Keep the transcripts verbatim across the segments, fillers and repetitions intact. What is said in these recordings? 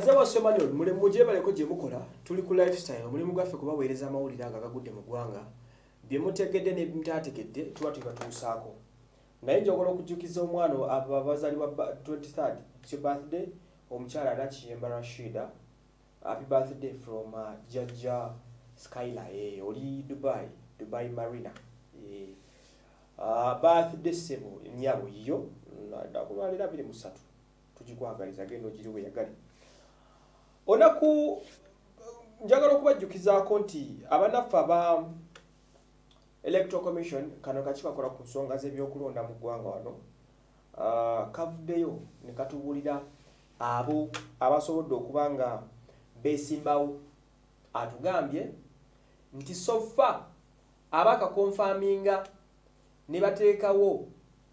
bazawa Somali mule muje baleko je mukola tuli ku lifestyle mule mugaffe kubaweereza amawulire agagudde mu ggwanga bye mutegedde ne mutategedde tuba tubatuusaako naye njogala okujjukiza omwana abazaalibwa twenty-third it's your birthday omukyala Anakiyemba Rashida happy birthday from uh, Jaja Skyla eh oli Dubai Dubai Marina eh uh, birthday sebo nyabo yo ndakubalira biri musatu tujikwagaliza gendo jiriwe yagali onaku njagala okubajjukizaako nti abanafa ba Electoral Commission kano kachika kola ku nsonga z'ebyokulonda mu ggwanga wano uh, kavuddeyo ne katubulira abo abasobodde okubanga besimbawo atugambye nti sofa abaka confirminga ne bateekawo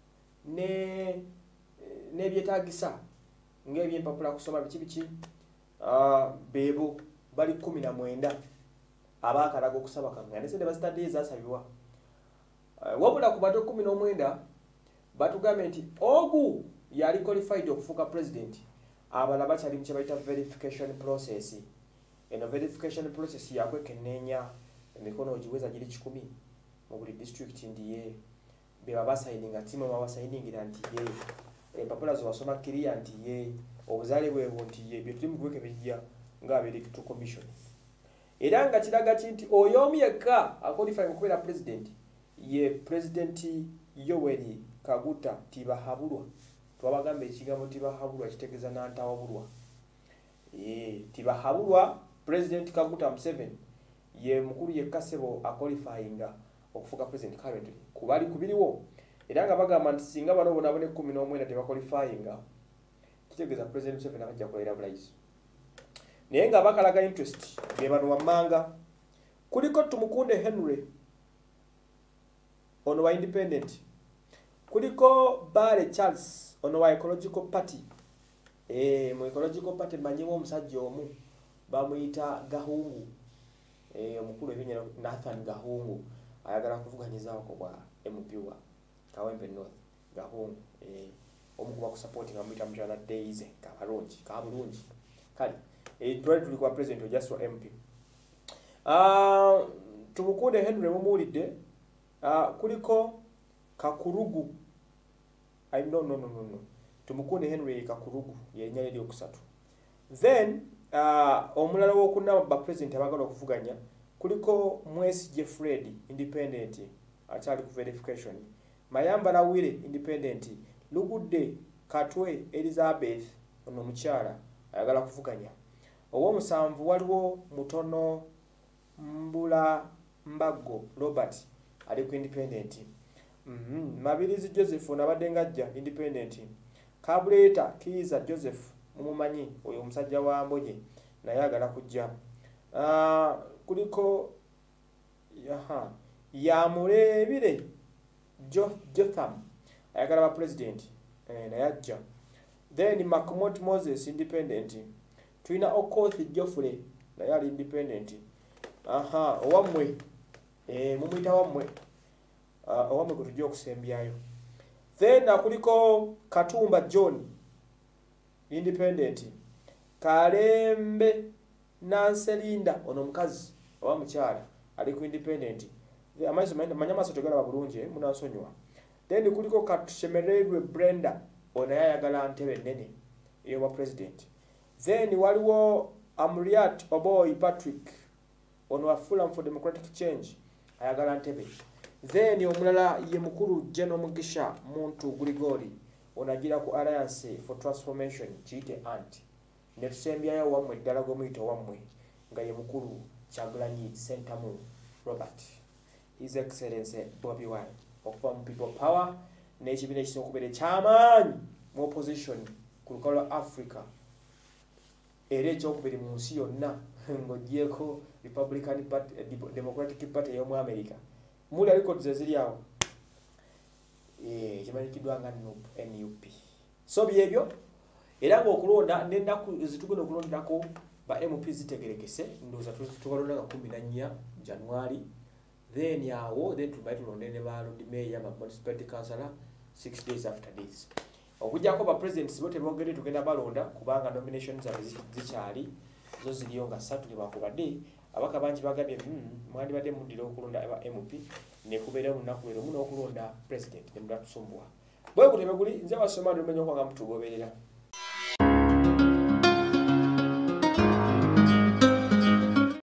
ne nebyetagisa ng'ebyempapula kusoma biki biki uh, bebo bali kumi na mwenda abakalaga okusaba kamwe ndese ne basitadde ezasabibwa uh, wabula ku bato kumi na mwenda batugambye nti ogu yali qualified okufuuka president abala bakyali mu kye bayita verification process eno verification process yakwekenneenya emikono ogiweza giri kikumi mu buli district ndiye be babasayininga timu babasayiningira nti ye empapula zo basoma clear nti ye obuzaale bwebu nti ye bye tuli mu kuweka bijja ng'Electoral Commission era nga kiraga nti oyo omu yekka akwalify okubeera president ye president Yoweri Kaguta Tibahabulwa twabagamba ekigambo Tibahabulwa kitegeeza n'antawabulwa eh Tibahabulwa president Kaguta Museveni ye mukulu yekka sebo akwalifyinga okufuuka president currently kubali kubiriwo era nga bagamba nti singa bano bona bone kumi na mwenda tebakwalifyinga kitegeeza president Museveni abajja kulera bulayisi naye nga bakalaga interest be bano wammanga kuliko Tumukunde Henry ono wa independent kuliko Bare Charles ono wa ecological party eh mu ecological party manyimu omusajja omu bamuyita Gahungu eh omukulu ebinyera Nathan Gahungu ayagala kuvuganyizaako ko bwa M P wa Kawempe North Gahungu eh omukuba ku supporting amuyita mjana Days kabalungi kabulungi kali eh twali tuli kwa president just for M P ah uh, Tumukunde Henry mumulidde ah uh, kuliko Kakurugu I no no no no no Tumukunde Henry Kakurugu yennya yali okusatu then uh, omulala w'okunama ba president abagala okuvuganya kuliko Mwesi Jeffred independent achali ku verification Mayamba Lawire independent Lugudde Katwe Elizabeth ono mukyala ayagala kuvuganya owo musanvu waliwo Mutono Mbula Mbago Robert ali ku independent mhm mm Mabirizi Joseph nabadde ngajja independent Kabuleta Kiza Joseph mumumanyi oyo omusajja wa Mboje naye agala kujja ah uh, kuliko yaha ya mulebire jo Jotham ayagala ba president eh naye ajja then Makmot Moses independent tuina Okoth Geoffrey naye ali independent aha owamwe eh mumuyita wamwe uh, owamwe kutujja okusembyayo then akuliko Katumba John independent Kalembe Nanselinda ono mukazi owa mukyala ali ku independent the amaiso manya maso tegala babulunje munasonywa then kuliko Katushemererwe Brenda ono yayagala ntebe nene eyo wa president then waliwo Amriat Oboy Patrick ono wa Fulham for Democratic Change ayagala ntebe then omulala ye mukulu General Mugisha Muntu Grigori onagira ku Alliance for Transformation chite anti ne tusembyayo wamwe ddala gomuyito wamwe nga ye mukulu Kyagulanyi Sentamu Robert His Excellency Bobby Wine okuva mu People Power n'ekibiina ekisookubeera ekyamanyi mu opposition ku lukalu lwa Africa era ekyokubiri mu nsi yonna ng'ogyeko Republican Party, Democratic Party y'omu America muli aliko zeziri awo eh kimanyikiddwa nga N U P so byebyo era ng'okulonda n'ennaku zitugenda okulondako ba M P zitegerekese ndoza tukalonda nga kumi na nnya January then yawo then tubaye tulonde ne ba Lord Mayor ba Municipality Councillor six days after this okujjako ba presidents bo tebogere tugenda balonda kubanga nominations zaabwe zikyali zo ziriyo nga ssatu nebakubadde abaka bangi bagambye mwandi badde mundira okulonda aba M P ne kubeera munaku lero muno okulonda president ne mudatusumbuwa bwe kutebe guli nze wasoma ndomenya okwanga mutugoberera